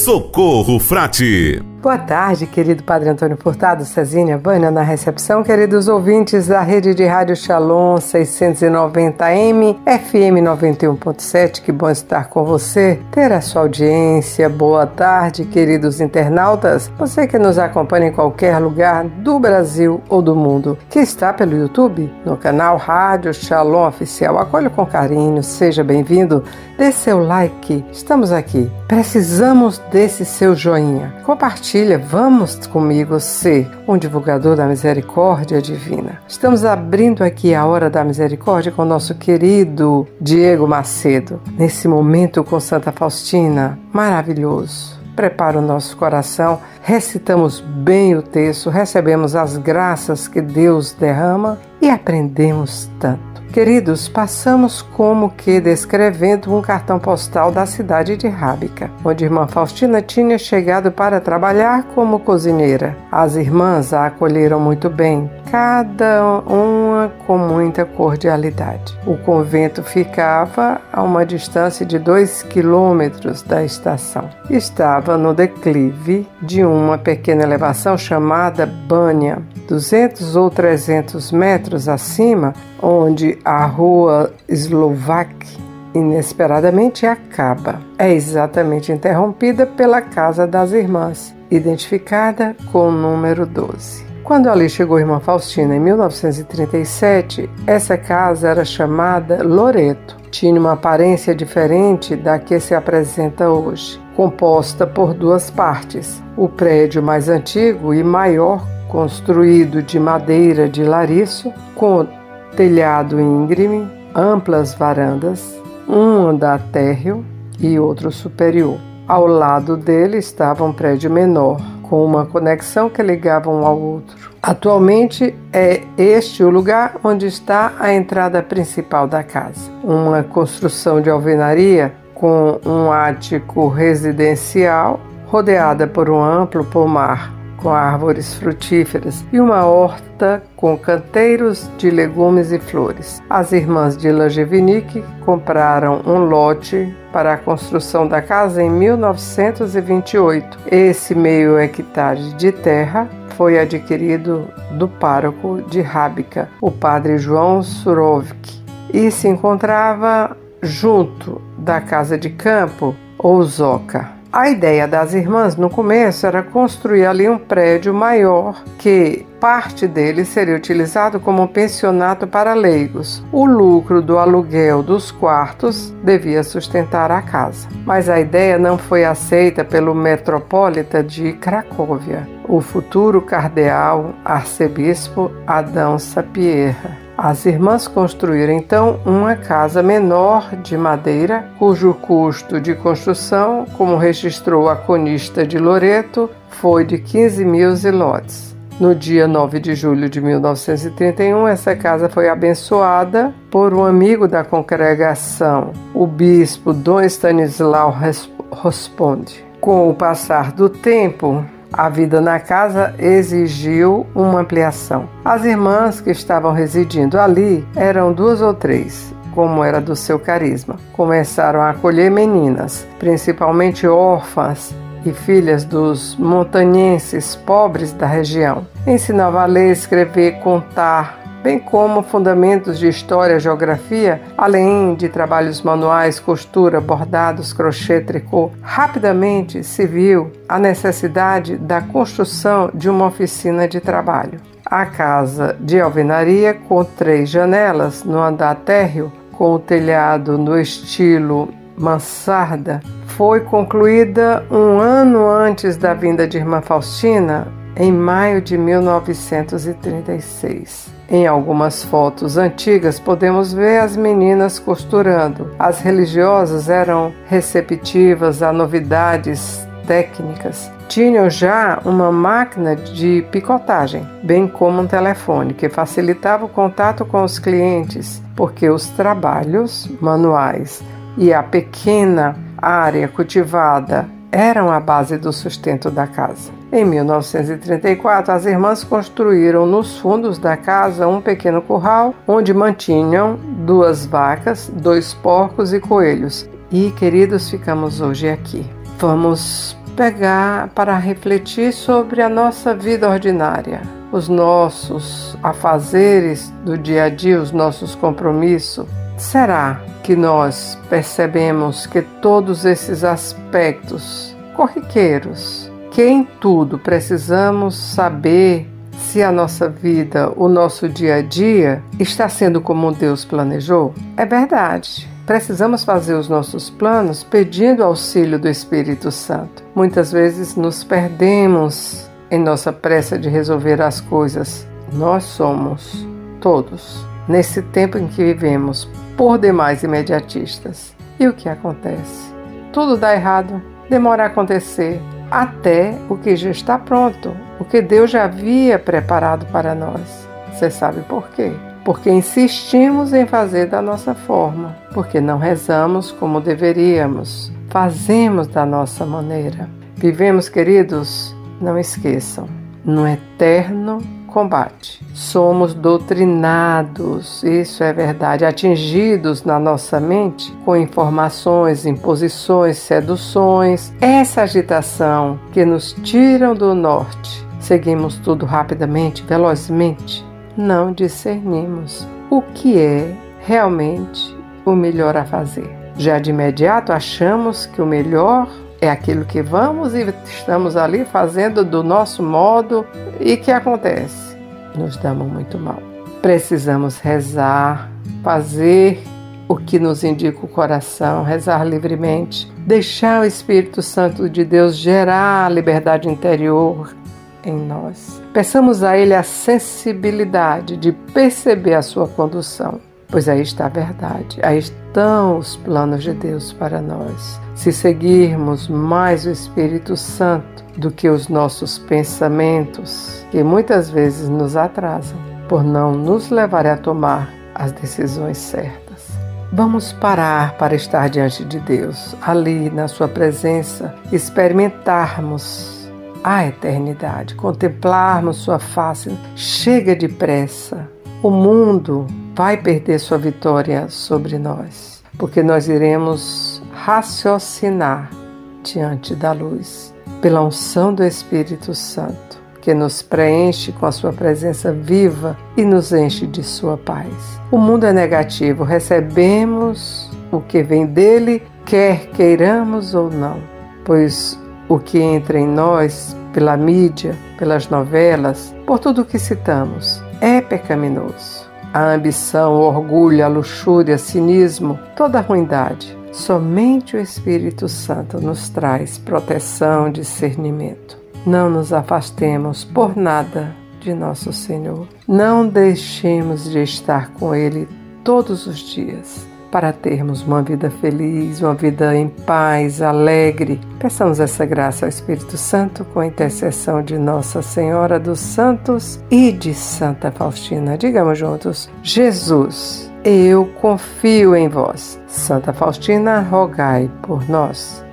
Socorro Frade. Boa tarde, querido Padre Antônio Furtado, Cezinha, Vânia na recepção, queridos ouvintes da rede de rádio Shalom 690M, FM 91.7, que bom estar com você, ter a sua audiência. Boa tarde, queridos internautas, você que nos acompanha em qualquer lugar do Brasil ou do mundo, que está pelo YouTube, no canal Rádio Shalom Oficial. Acolho com carinho, seja bem-vindo, dê seu like, estamos aqui, precisamos desse seu joinha, compartilhe. Vamos comigo ser um divulgador da misericórdia divina. Estamos abrindo aqui a Hora da Misericórdia com o nosso querido Diego Macedo. Nesse momento com Santa Faustina, maravilhoso. Prepara o nosso coração, recitamos bem o texto, recebemos as graças que Deus derrama e aprendemos tanto. Queridos, passamos como que descrevendo um cartão postal da cidade de Rábica, onde a irmã Faustina tinha chegado para trabalhar como cozinheira. As irmãs a acolheram muito bem, cada uma com muita cordialidade. O convento ficava a uma distância de 2 quilômetros da estação. Estava no declive de uma pequena elevação chamada Bânia, 200 ou 300 metros acima, onde a rua Slovak inesperadamente acaba. É exatamente interrompida pela Casa das Irmãs, identificada com o número 12. Quando ali chegou a irmã Faustina em 1937, essa casa era chamada Loreto. Tinha uma aparência diferente da que se apresenta hoje, composta por 2 partes. O prédio mais antigo e maior, construído de madeira de lariço, com telhado íngreme, amplas varandas, um andar térreo e outro superior. Ao lado dele estava um prédio menor, com uma conexão que ligava um ao outro. Atualmente é este o lugar onde está a entrada principal da casa. Uma construção de alvenaria com um ático residencial, rodeada por um amplo pomar com árvores frutíferas e uma horta com canteiros de legumes e flores. As irmãs de Langevinique compraram um lote para a construção da casa em 1928. Esse meio hectare de terra foi adquirido do pároco de Rábica, o padre João Surovik, e se encontrava junto da casa de campo ou zoca. A ideia das irmãs no começo era construir ali um prédio maior, que parte dele seria utilizado como um pensionato para leigos. O lucro do aluguel dos quartos devia sustentar a casa. Mas a ideia não foi aceita pelo metropolita de Cracóvia, o futuro cardeal arcebispo Adão Sapieha. As irmãs construíram então uma casa menor de madeira, cujo custo de construção, como registrou a conista de Loreto, foi de 15.000 zlotes. No dia 9 de julho de 1931, essa casa foi abençoada por um amigo da congregação, o bispo Dom Stanislau Responde. Com o passar do tempo, a vida na casa exigiu uma ampliação. As irmãs que estavam residindo ali eram 2 ou 3, como era do seu carisma. Começaram a acolher meninas, principalmente órfãs e filhas dos montanhenses pobres da região. Ensinava a ler, escrever, contar, bem como fundamentos de história e geografia, além de trabalhos manuais, costura, bordados, crochê, tricô. Rapidamente se viu a necessidade da construção de uma oficina de trabalho. A casa de alvenaria, com 3 janelas no andar térreo, com o telhado no estilo mansarda, foi concluída um ano antes da vinda de irmã Faustina, em maio de 1936. Em algumas fotos antigas podemos ver as meninas costurando. As religiosas eram receptivas a novidades técnicas. Tinham já uma máquina de picotagem, bem como um telefone que facilitava o contato com os clientes, porque os trabalhos manuais e a pequena área cultivada eram a base do sustento da casa. Em 1934, as irmãs construíram nos fundos da casa um pequeno curral onde mantinham 2 vacas, 2 porcos e coelhos. E, queridos, ficamos hoje aqui. Vamos pegar para refletir sobre a nossa vida ordinária, os nossos afazeres do dia a dia, os nossos compromissos. Será que nós percebemos que todos esses aspectos corriqueiros, que em tudo precisamos saber se a nossa vida, o nosso dia a dia, está sendo como Deus planejou? É verdade. Precisamos fazer os nossos planos pedindo auxílio do Espírito Santo. Muitas vezes nos perdemos em nossa pressa de resolver as coisas. Nós somos todos, nesse tempo em que vivemos, por demais imediatistas. E o que acontece? Tudo dá errado, demora a acontecer, até o que já está pronto, o que Deus já havia preparado para nós. Você sabe por quê? Porque insistimos em fazer da nossa forma, porque não rezamos como deveríamos, fazemos da nossa maneira. Vivemos, queridos, não esqueçam, no eterno combate. Somos doutrinados, isso é verdade, atingidos na nossa mente com informações, imposições, seduções, essa agitação que nos tiram do norte. Seguimos tudo rapidamente, velozmente. Não discernimos o que é realmente o melhor a fazer. Já de imediato achamos que o melhor é aquilo que vamos e estamos ali fazendo do nosso modo. E o que acontece? Nos damos muito mal. Precisamos rezar, fazer o que nos indica o coração, rezar livremente, deixar o Espírito Santo de Deus gerar a liberdade interior em nós. Peçamos a Ele a sensibilidade de perceber a sua condução, pois aí está a verdade, aí estão os planos de Deus para nós. Se seguirmos mais o Espírito Santo do que os nossos pensamentos, que muitas vezes nos atrasam, por não nos levar a tomar as decisões certas. Vamos parar para estar diante de Deus, ali na sua presença, experimentarmos a eternidade, contemplarmos sua face. Chega depressa, o mundo vai perder sua vitória sobre nós, porque nós iremos raciocinar diante da luz, pela unção do Espírito Santo, que nos preenche com a sua presença viva e nos enche de sua paz. O mundo é negativo, recebemos o que vem dele, quer queiramos ou não, pois o que entra em nós pela mídia, pelas novelas, por tudo o que citamos, é pecaminoso. A ambição, o orgulho, a luxúria, o cinismo, toda a ruindade. Somente o Espírito Santo nos traz proteção, discernimento. Não nos afastemos por nada de nosso Senhor. Não deixemos de estar com Ele todos os dias, para termos uma vida feliz, uma vida em paz, alegre. Peçamos essa graça ao Espírito Santo com a intercessão de Nossa Senhora dos Santos e de Santa Faustina. Digamos juntos: Jesus, eu confio em vós. Santa Faustina, rogai por nós.